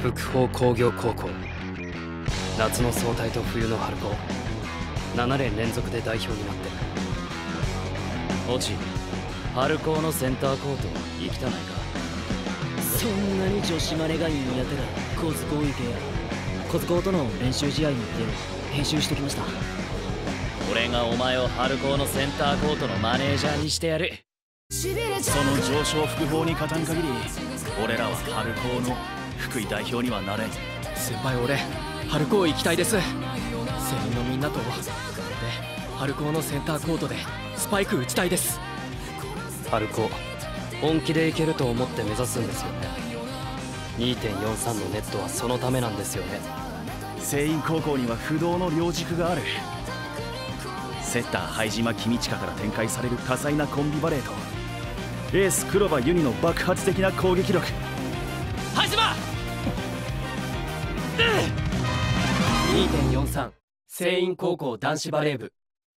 福邦工業高校、夏の総体と冬の春高、7年連続で代表になってる。越智、春高のセンターコート行きたないか？ そんなに女子マネがいいんやったら小津高行けや。小津高との練習試合に行って編集しときました。 俺がお前を春高のセンターコートのマネージャーにしてやる。 その上昇複合に勝たん限り、俺らは春高の福井代表にはなれん。 先輩、俺春高行きたいです。全員のみんなとで春高のセンターコートでスパイク打ちたいです。 春高本気でいけると思って目指すんですよね。 2.43 のネットはそのためなんですよね。 聖院高校には不動の両軸がある。セッター灰島公親から展開される多彩なコンビバレーとエース黒羽ユニの爆発的な攻撃力。 灰島 2.43 聖院高校男子バレー部